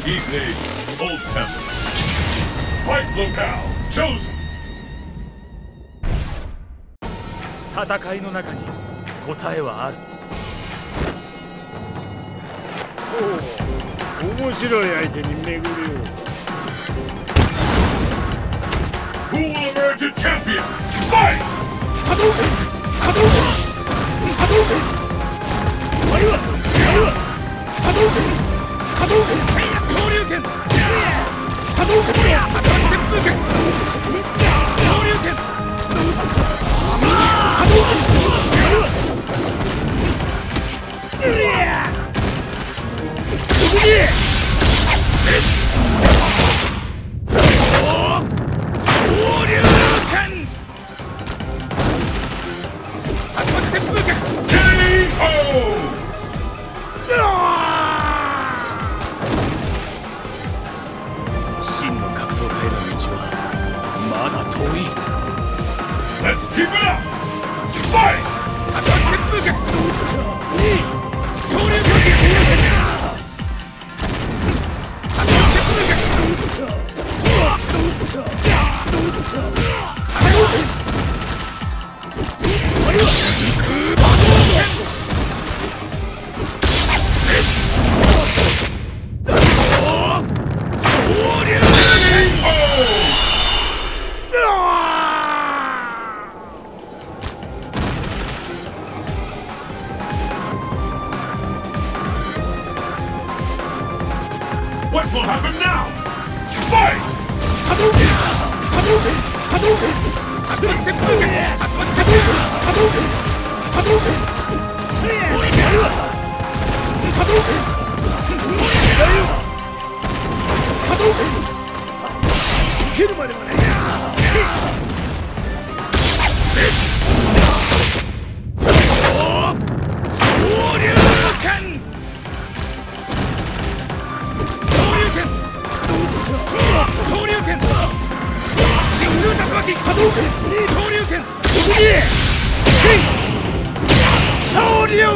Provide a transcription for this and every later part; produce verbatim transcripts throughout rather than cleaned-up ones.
He's named Old Temple. Fight locale chosen. 戦いの中に答えはある。 おお、面白い相手に巡りを。 Who will emerge a champion? Fight! シャドウフェンシャドウフェンシャドウフェンお前はお前はシャドウフェンシャドウフェン昇竜拳シャドウフェン破壊旋風拳昇竜拳シャドウフェンうりゃうりゃ真の格闘家への道はまだ遠い。 Let's keep it up! Fight! 破壊旋風拳昇竜拳破壊旋風拳 What will happen now? Fight! シャドウフェンシャドウフェンシャドウフェン竜巻旋風拳竜巻旋風拳シャドウフェンシャドウフェンシャドウフェンシャドウフェン受けるまではないな。昇竜拳昇竜拳真空竜巻波動拳昇竜拳昇竜拳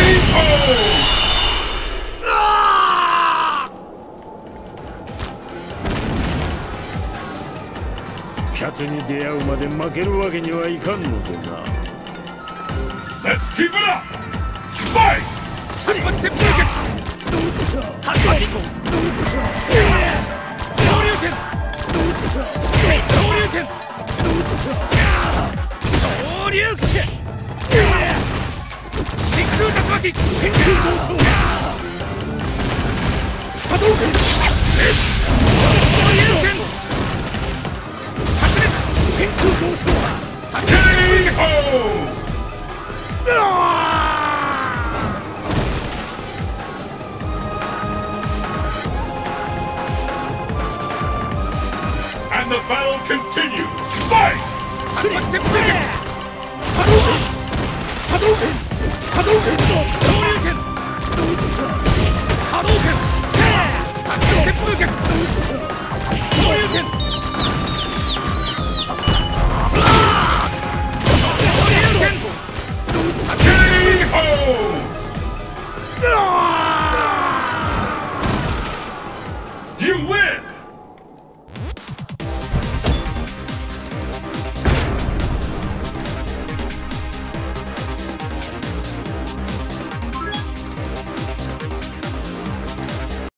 キャツに出会うまで負けるわけにはいかんのでな。 Let's keep it up! Fight! 竜巻旋風拳竜巻昇竜拳昇竜拳昇竜拳真空竜巻天空暴走シャドウ拳昇竜拳炸裂天空暴走竜巻旋風拳 And the battle continues! Fight! 竜巻旋風拳シャドウフェンシャドウフェンシャドウフェン昇竜拳波動拳竜巻旋風拳